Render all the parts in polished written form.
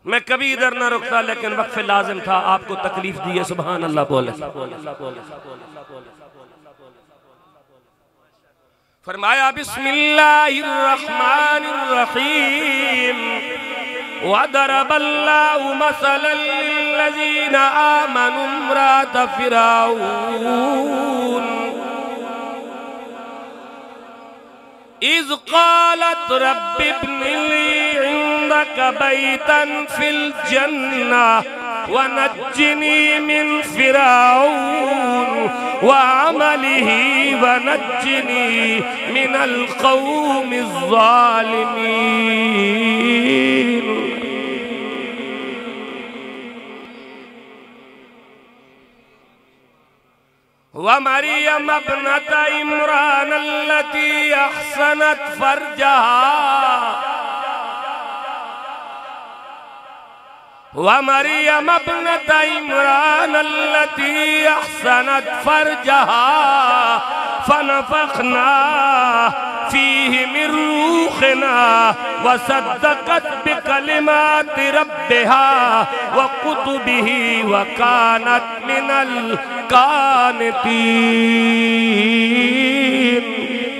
मैं कभी इधर ना रुकता, लेकिन वक्फ लाजिम था, आपको तकलीफ दी है। सुभान अल्लाह बोले। फरमाया बिस्मिल्लाहिर्रहमानिर्रहीम वदरबल्लाहु मसलन लिल्लज़ीना आमनू इम्राअत फिरऔन इज़ क़ालत रब्बि इब्नि ली इंदक बैतन फिल जन्नह वनज्जिनी मिन फिरऔन वअमलिही वनज्जिनी मिनल क़ौमिज़ ज़ालिमीन। वमरियम इब्नत इमरान अल्लती अहसनत फरजहा वमरियम इब्नत इमरान अल्लती अहसनत फरजहा फनफखना फीहि मिन रूहिना वसद्दक़त बिकलिमाति रब्बिहा वकुतुबिही वकानत मिनल कानितीन।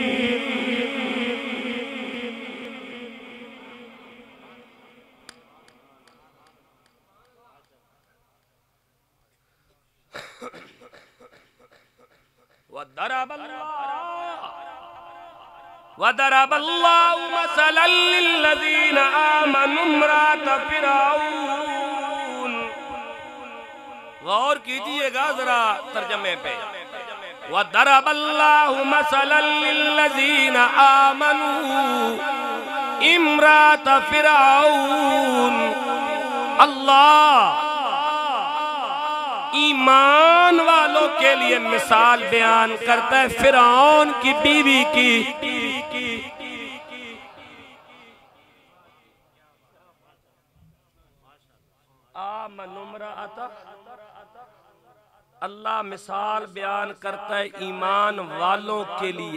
वदरबल्लाहु मसलन लिल्लज़ीना आमनू इम्राअत फिरऔन। गौर कीजिएगा जरा तर्जमे पे। वदरबल्लाहु मसलन लिल्लज़ीना आमनू इम्राअत फिरऔन। अल्लाह ईमान वालों के लिए मिसाल बयान करता है फिरौन की बीवी की। अल्लाह मिसाल बयान करता है ईमान वालों के लिए।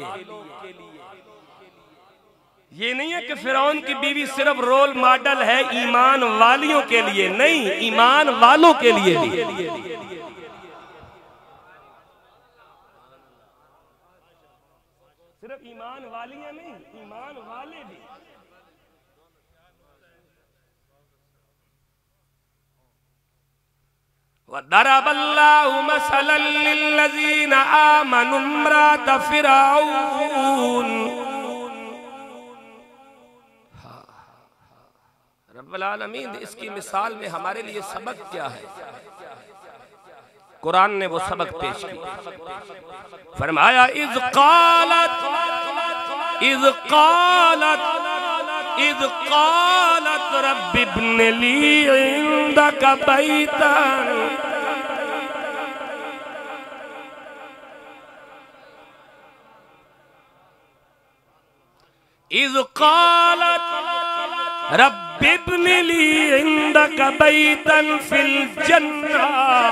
ये नहीं है कि फिरौन की बीवी सिर्फ रोल मॉडल है ईमान वालियों के लिए, नहीं, ईमान वालों के लिए भी। सिर्फ ईमान वालियां नहीं, ईमान वाले भी। वदरबल्लाहु मसलन लिल्लज़ीना आमनू इम्राअत फिरऔन। रब्बुल आलमीन इसकी मिसाल में हमारे लिए सबक क्या है? कुरान ने वो सबक पेश किया। फरमाया इज़ क़ालत रब्बि इब्नि ली इंदक बैतन। इज़ क़ालत रब्बि इब्नि ली इंदक बैतन फिल जन्नह।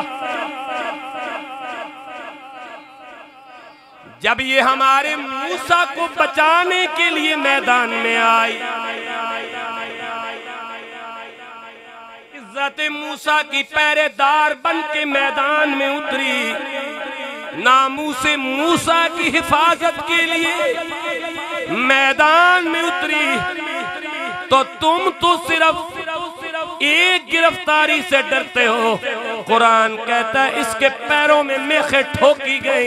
जब ये हमारे मूसा को बचाने के लिए मैदान में आई, इज्जत मूसा की पहरेदार बन के मैदान में उतरी, नामूसे मूसा की हिफाजत के लिए मैदान में उतरी, तो तुम तो सिर्फ एक गिरफ्तारी से डरते हो। कुरान कहता है इसके पैरों में मेखें ठोकी गई,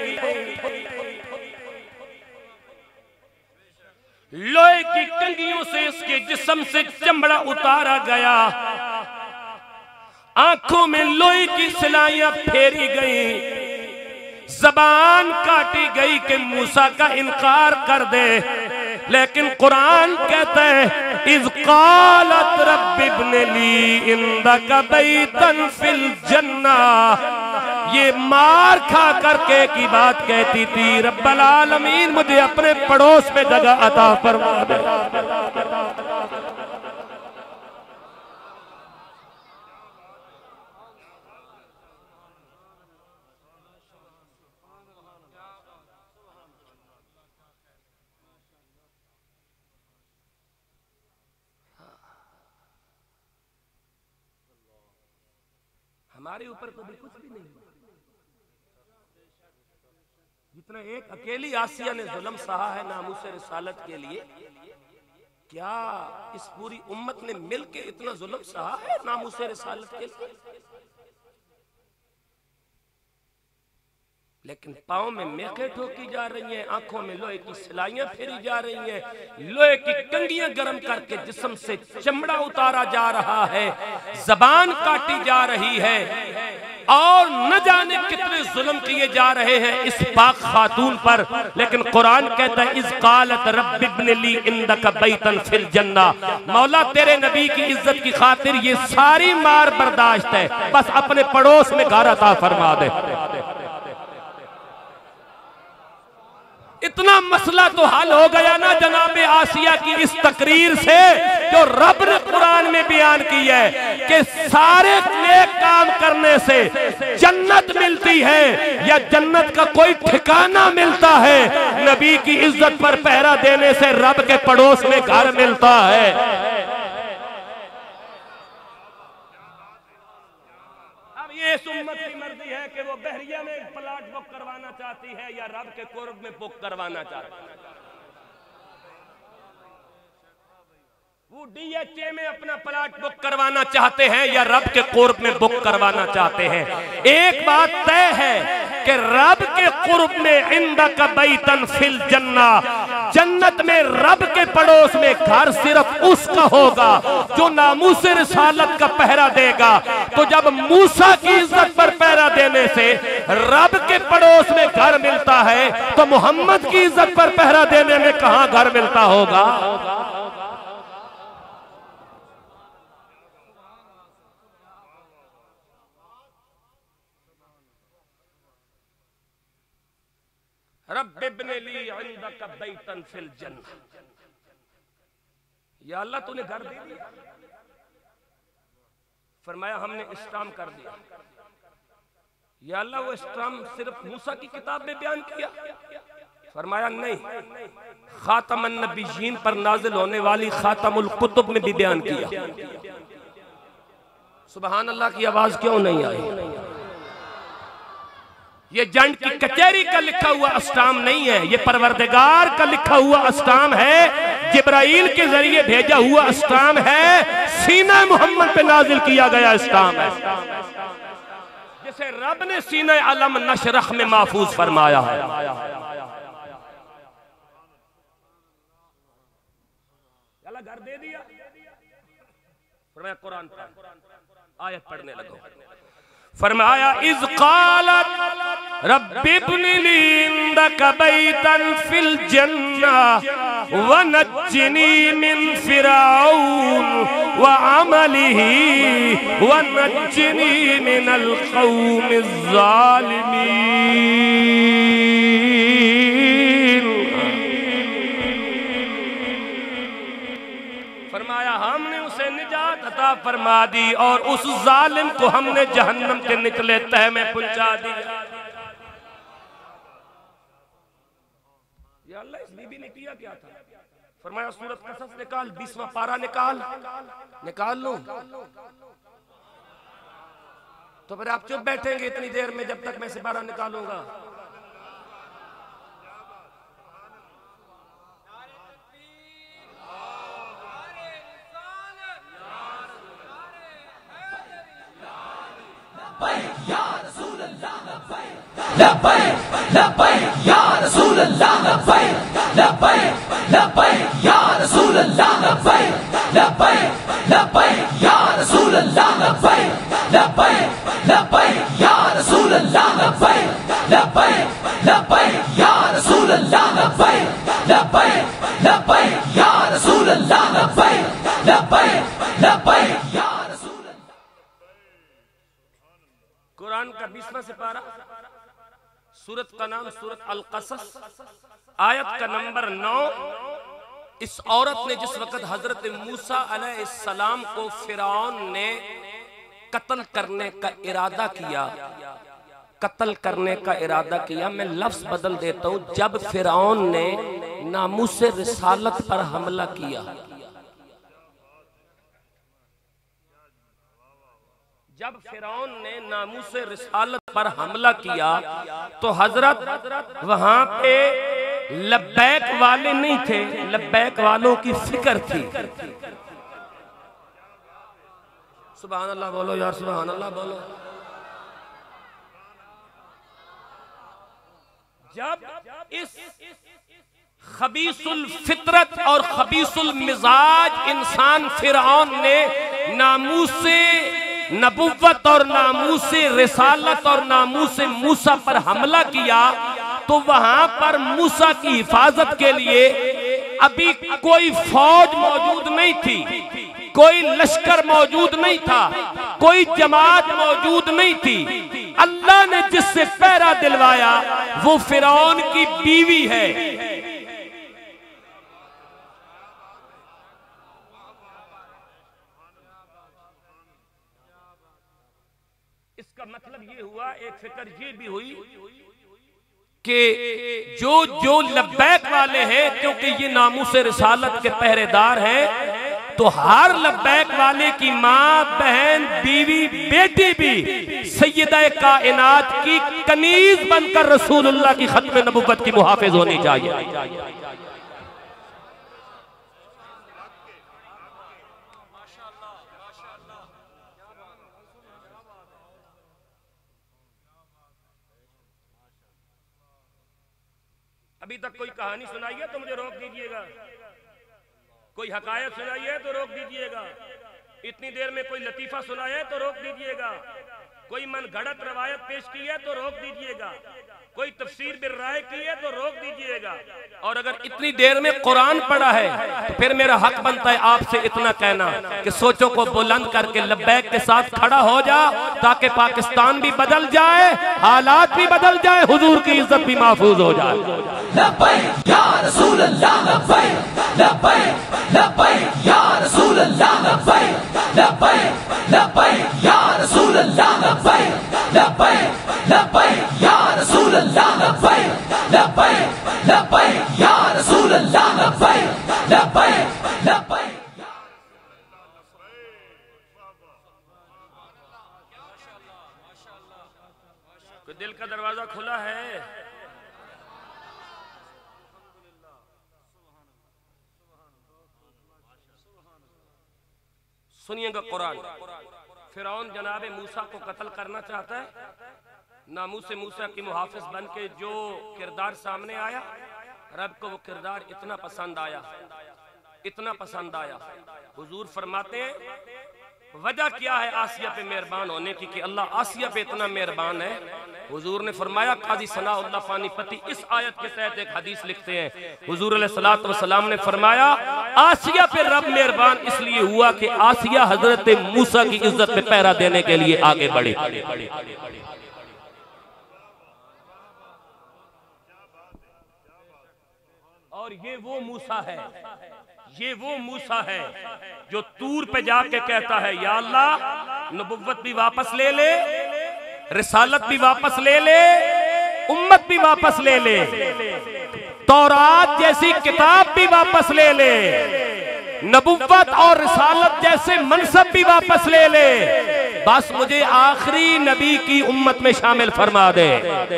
लोहे की कंगियों से इसके जिस्म से चमड़ा उतारा गया, आंखों में लोहे की सिलाइयां फेरी गई, जबान काटी गई कि मूसा का इनकार कर दे। लेकिन कुरान कहता है इज़ क़ालत रब्बि इब्नि ली इंदक बैतन फिल जन्नह। ये मार खा करके की बात कहती थी रब्बुल आलमीन मुझे अपने पड़ोस में जगह अता फरमा दे। हमारे ऊपर कभी कुछ भी नहीं हुआ। जितना एक अकेली आसिया ने जुल्म सहा है नामूसे रिसालत के लिए, क्या इस पूरी उम्मत ने मिलकर इतना जुल्म सहा है नामूसे रिसालत के लिए? लेकिन पाँव में मेखे ठोकी जा रही हैं, आंखों में लोहे की सिलाइयां फेरी जा रही हैं, लोहे की कंगियां गर्म करके जिस्म से चमड़ा उतारा जा रहा है, जबान काटी जा रही है, और न जाने कितने जुल्म किए जा रहे हैं इस पाक खातून पर। लेकिन कुरान कहता है इज़ क़ालत रब्बि इब्न ली इंदका बैतन फिल जन्ना, मौला तेरे नबी की इज्जत की खातिर ये सारी मार बर्दाश्त है, बस अपने पड़ोस में घर अता फरमा दे। इतना मसला तो हल हो गया ना जनाबे आसिया की इस तकरीर से, जो रब ने कुरान में बयान की है कि सारे नेक काम करने से जन्नत मिलती है या जन्नत का कोई ठिकाना मिलता है, नबी की इज्जत पर पहरा देने से रब के पड़ोस में घर मिलता है। इस उम्मत की मर्जी है कि वो बहरिया में प्लाट बुक करवाना चाहती है या रब के कुर्ब में बुक करवाना चाहती है। वो DHA में अपना प्लाट बुक करवाना चाहते हैं या रब के कुर्ब में बुक करवाना चाहते हैं। एक बात तय है कि रब के कुर्ब में इंदका बैतन फिल जन्ना, जन्नत में रब के पड़ोस में घर सिर्फ उसका होगा जो नामूसे रिसालत का पहरा देगा। तो जब मूसा की इज्जत पर पहरा देने से रब के पड़ोस में घर मिलता है, तो मोहम्मद की इज्जत पर पहरा देने में कहां घर मिलता होगा? रब्बि इब्न ली इंदका बैतन फिल जन्नह, या अल्लाह तूने घर दे दिया। फरमाया हमने इस्लाम कर दिया। या अल्लाह वो इस्लाम सिर्फ मूसा की किताब में बयान किया? फरमाया नहीं, खातमुन नबिय्यीन पर नाजिल होने वाली खातमुल कुतुब में भी बयान किया। सुभान अल्लाह की आवाज क्यों नहीं आई? ये जंड की कचहरी का लिखा हुआ अस्टाम नहीं है, ये परवरदिगार का लिखा हुआ अस्टाम है, जिब्राइल के जरिए भेजा हुआ अस्टाम है, सीना मोहम्मद पे नाजिल किया गया अस्टाम है, जिसे रब ने सीना अलम नशरह में महफूज फरमाया है। घर दे दिया। फरमाया कुरान आयत पढ़ने लगो। फरमाया इज़ क़ालत रब्बि इब्नि ली इंदका बैतन फिल जन्नह व नज्जिनी मिन फिरऔन व अमलिही व नज्जिनी मिनल क़ौमिज़ ज़ालिमीन। फरमाया हमने उसे निजात अता फरमा दी और उस जालिम को हमने जहन्नम के निचले तह में पहुंचा दिया। या अल्लाह, इस बीबी ने किया क्या था? फरमाया सूरत कसस निकाल, 20वां पारा निकाल लो। तो फिर आप चुप बैठेंगे इतनी देर में जब तक मैं से पारा निकालूंगा? लब्बैक लब्बैक या रसूल अल्लाह, लब्बैक लब्बैक लब्बैक या रसूल अल्लाह, लब्बैक लब्बैक लब्बैक या रसूल अल्लाह, लब्बैक लब्बैक लब्बैक या रसूल अल्लाह, लब्बैक लब्बैक लब्बैक या रसूल अल्लाह, लब्बैक लब्बैक लब्बैक या रसूल अल्लाह, लब्बैक लब्बैक लब्बैक या रसूल अल्लाह। कुरान का 20वां सिपारा, सूरत का नाम सूरत अल कसस, आयत का नंबर 9। इस औरत ने जिस वक्त हजरत मूसा अलैहिस्सलाम को फिरौन ने कत्ल करने का इरादा किया, मैं लफ्ज बदल देता हूं, जब फिरौन ने नामूसे रिसालत पर हमला किया, जब फिरौन ने नामूस रिसालत पर हमला किया तो हजरत वहां पे लब्बैक वाले नहीं थे, लब्बैक वालों की फिक्र थी। सुभान अल्लाह बोलो यार, सुभान अल्लाह बोलो। जब इस खबीसुल फितरत और खबीसुल मिजाज इंसान फिरौन ने नामूसे नबुव्वत और नामूसे रिसालत और नामूसे मूसा पर हमला किया तो वहां पर मूसा की हिफाजत के लिए अभी कोई फौज मौजूद नहीं थी, कोई लश्कर मौजूद नहीं था, कोई जमात मौजूद नहीं थी। अल्लाह ने जिससे पहरा दिलवाया वो फिरौन की बीवी है। इसका मतलब ये हुआ, एक फिक्र ये भी हुई कि जो लब्बैक वाले हैं, क्योंकि ये नामूसे रिसालत के पहरेदार हैं, तो हर लब्बैक वाले की माँ, बहन, बीवी, बेटी भी सैयदा कायनात की कनीज बनकर रसूलुल्लाह की खत्म नबुव्वत की मुहाफिज होनी चाहिए। अभी तक कोई कहानी सुनाई है तो मुझे रोक दीजिएगा, कोई हकायत सुनाई है तो रोक दीजिएगा, इतनी देर में कोई लतीफा सुनाया है तो रोक दीजिएगा, कोई मनगढ़ंत रवायत पेश की है तो रोक दीजिएगा, कोई तफसीर बिर राय की है तो रोक दीजिएगा। और अगर इतनी देर में कुरान पढ़ा है तो फिर मेरा हक बनता है आपसे इतना कहना कि सोचों को बुलंद करके लब्बैक के साथ खड़ा हो जा, ताकि पाकिस्तान भी बदल जाए, हालात भी बदल जाए, हुजूर की इज्जत भी महफूज हो जाए। लब्बैक या रसूल अल्लाह, लब्बैक लब्बैक लब्बैक या रसूल अल्लाह, लब्बैक लब्बैक लब्बैक या रसूल अल्लाह, लब्बैक लब्बैक लब्बैक या रसूल अल्लाह, लब्बैक लब्बैक लब्बैक या रसूल अल्लाह, लब्बैक लब्बैक लब्बैक। दिल का दरवाजा खुला है। सुनिएगा कुरान। फिरौन जनाबे मूसा को कत्ल करना चाहता है। नामूसे मूसा की मुहाफिज बन के जो किरदार सामने आया, रब को वो किरदार इतना पसंद आया, इतना पसंद आया। हुजूर फरमाते हैं वजह क्या है आसिया पे मेहरबान होने की कि अल्लाह आसिया पे इतना मेहरबान है। हुजूर ने फरमाया, काजी सनाउल्लाह पानीपती इस आयत के तहत एक हदीस लिखते हैं, हुजूर अलैहिस्सलातु वस्सलाम ने फरमाया आसिया पे रब मेहरबान इसलिए हुआ कि आसिया हजरत मूसा की इज्जत पे पहरा देने के लिए आगे बढ़ी। और ये वो मूसा है, ये वो मूसा है जो तूर पे जाके कहता है या अल्लाह नबुव्वत भी वापस ले ले, रिसालत भी वापस ले ले, उम्मत भी वापस ले ले, तौरात जैसी किताब भी वापस ले ले, नबुव्वत और रिसालत जैसे मनसब भी वापस ले ले, बस मुझे आखिरी नबी की उम्मत में शामिल फरमा दे।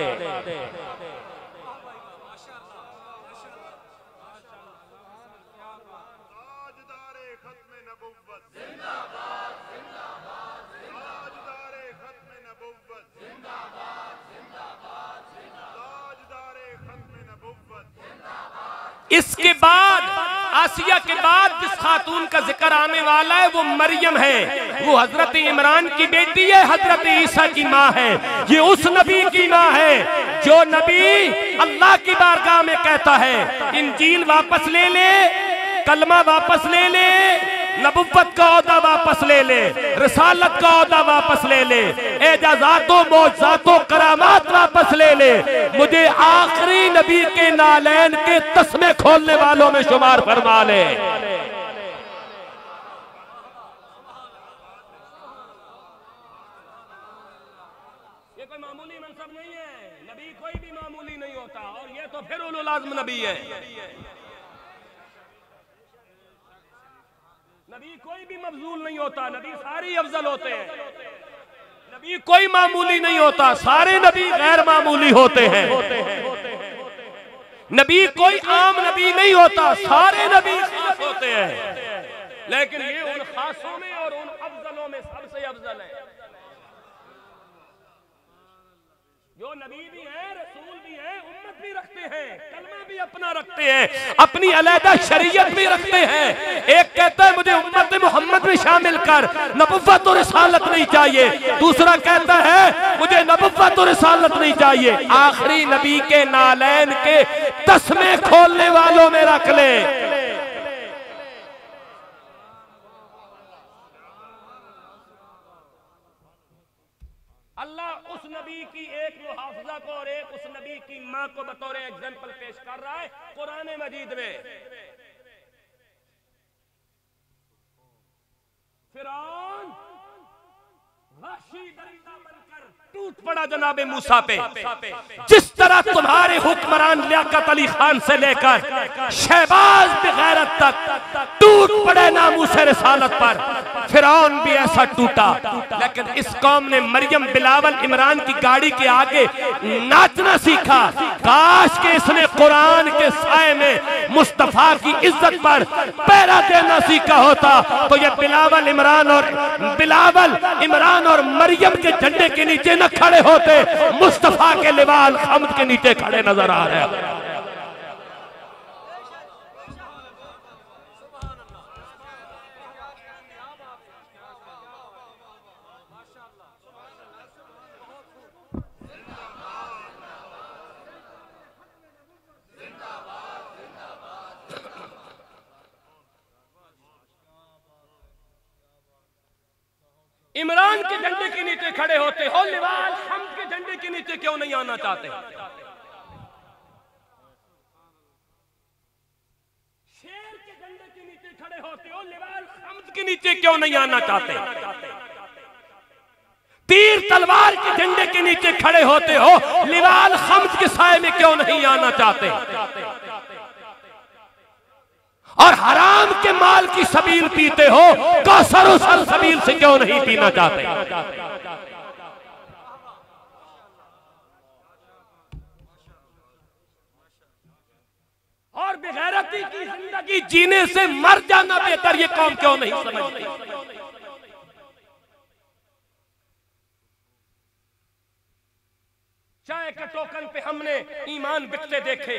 इसके बाद आसिया के बाद जिस खातून का जिक्र आने वाला है वो मरियम है। वो हजरत इमरान की बेटी है, हजरत ईसा की माँ है। ये उस नबी की माँ है जो नबी अल्लाह की बारगाह में कहता है इंजील वापस ले ले, कलमा वापस ले ले, नबुव्वत का औहदा वापस ले ले, रिसालत का औहदा वापस ले ले, एजाज़ातो मौजज़ातो करामात वापस ले ले, मुझे आखिरी नबी के नालैन के तस्मे खोलने वालों में शुमार फरमा ले। ये कोई मामूली मनसब नहीं है, नबी कोई भी मामूली नहीं होता, और ये तो फिर उलुल आज़म नबी है। नबी कोई भी मफजूल नहीं होता, नबी सारी अफजल होते हैं। नबी कोई मामूली नहीं होता, सारे नबी गैर मामूली होते हैं। नबी कोई आम नबी नहीं होता, सारे नबी खास होते हैं। लेकिन ये उन खासों में और उन अफजलों में सबसे अफजल है। जो नबी भी है, रसूल भी है, उम्मत भी रखते हैं, कलमा भी अपना रखते हैं, अपनी अलहदा शरीयत भी रखते हैं। एक कहता है मुझे उम्मत मोहम्मद में शामिल कर, नबुव्वत और रिसालत नहीं चाहिए। दूसरा कहता है मुझे नबुव्वत और रिसालत नहीं चाहिए। आखिरी नबी के नालैन के तस्मे खोलने वालों में रख ले। अल्लाह उस नबी की एक मुहाफिजा को और एक उस नबी की मां को बतौर एग्जाम्पल पेश कर रहा है कुरान मजीद में। फिरौन वहशी दरिंदा बनकर टूट पड़ा जनाबे मूसा पे। जिस तरह तुम्हारे हुक्मरान लियाकत अली खान से लेकर शहबाज बेगैरत तक टूट पड़े नामूसे रिसालत पर, फिरौन भी ऐसा टूटा। लेकिन इस कौम ने मरियम, बिलावल, इमरान की गाड़ी के आगे नाचना सीखा। काश के इसने कुरान के साए में मुस्तफा की इज्जत पर पहरा देना सीखा होता तो ये बिलावल, इमरान और मरियम के झंडे के नीचे न खड़े होते, मुस्तफा के लिवाल हम्द के नीचे खड़े नजर आ रहे हैं। इमरान के झंडे के नीचे खड़े होते हो, लिवाल हम्द के झंडे के नीचे क्यों नहीं आना चाहते? शेर के झंडे के नीचे खड़े होते हो, लिवाल हम्द के नीचे क्यों नहीं आना चाहते? तीर तलवार के झंडे के नीचे खड़े होते हो, लिवाल हम्द के साए में क्यों नहीं आना चाहते? और हराम के माल की सबील पीते हो, कौसर और सलसबील से क्यों नहीं पीना चाहते? और बेगैरती की जिंदगी जीने से मर जाना बेहतर ये कौम क्यों नहीं समझती? चाय के टोकन पे हमने ईमान बिकते देखे,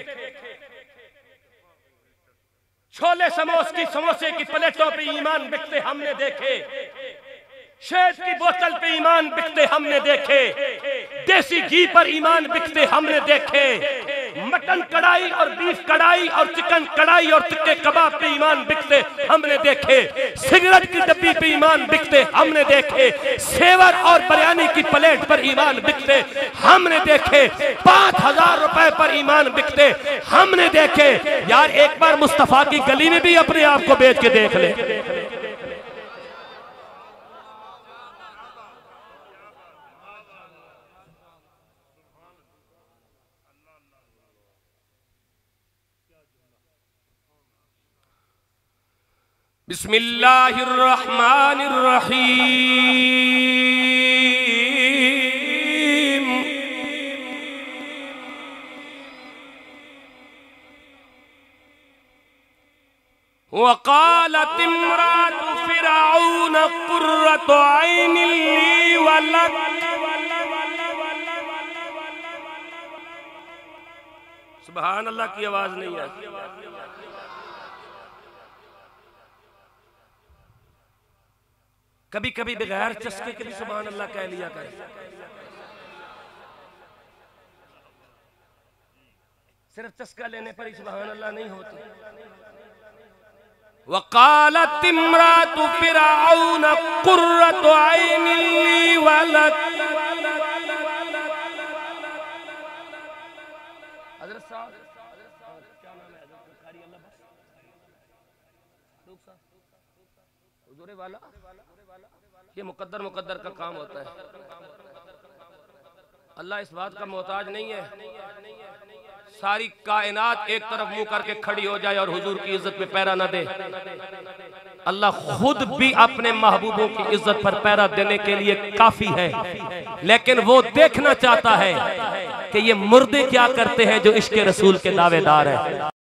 छोले समोसे की प्लेटों पे ईमान बिकते हमने देखे, शहद की बोतल पे ईमान बिकते हमने देखे, देसी घी पर ईमान बिकते हमने देखे, मटन कढ़ाई और बीफ कढ़ाई और चिकन कढ़ाई और टिक्के कबाब पे ईमान बिकते हमने देखे, सिगरेट की डब्बी पे ईमान बिकते हमने देखे, सेवर और बिरयानी की प्लेट पर ईमान बिकते हमने देखे, 5000 रुपए पर ईमान बिकते हमने देखे। यार एक बार मुस्तफा की गली में भी अपने आप को बेच के देख ले। बिस्मिल्लाहिर्रहमानिर्रहीम। वक़ालत इम्रातु फ़िरऔन क़ुर्रतु ऐनिन ली व लक। सुभान अल्लाह की आवाज नहीं आती। कभी कभी बगैर चस्के के भी सुभान अल्लाह कह लिया करे। सिर्फ चस्का लेने पर ही सुभान अल्लाह नहीं होती। वक़ालत इम्रातु फ़िरऔन क़ुर्रतु ऐनिन ली व लक। हज़रत साहब क्या नाम है? हज़रत कारी अल्लाह बस हुज़ूर वाला, ये मुकद्दर का काम होता है। अल्लाह इस बात का मोहताज नहीं है सारी कायनात एक तरफ मुंह करके खड़ी हो जाए और हुजूर की इज्जत में पैरा ना दे। अल्लाह खुद भी अपने महबूबों की इज्जत पर पैरा देने के लिए काफी है, लेकिन वो देखना चाहता है कि ये मुर्दे क्या करते हैं जो इश्क रसूल के दावेदार हैं।